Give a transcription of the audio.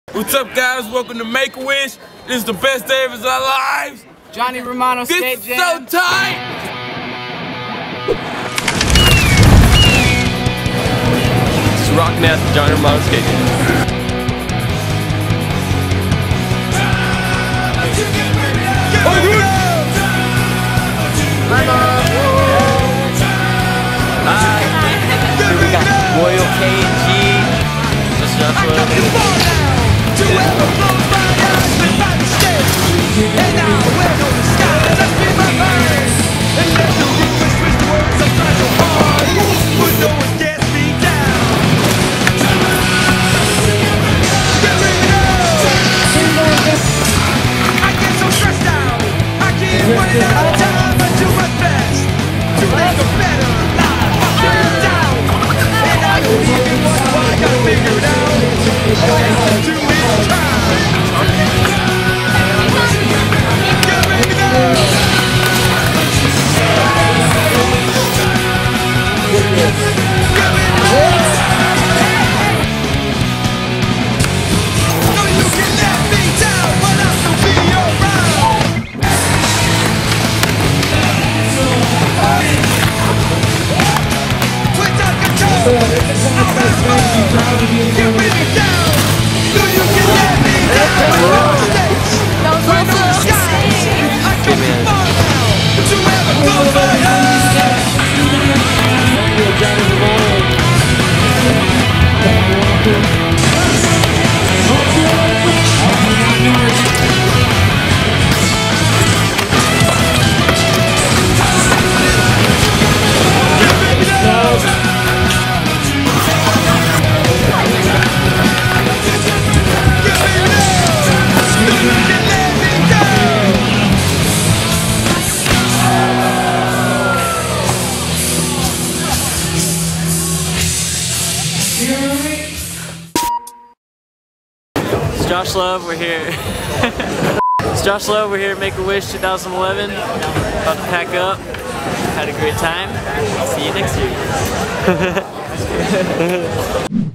What's up, guys? Welcome to Make-A-Wish. This is the best day of our lives. Johnny Romano Skate Jam. This is so tight. This is rocking at the Johnny Romano Skate Jam. Here we got Loyal K.N.G. This is Joshua. It's Josh Love, we're here. It's Josh Love, we're here at Make-A-Wish 2011. About to pack up. Had a great time. See you next year.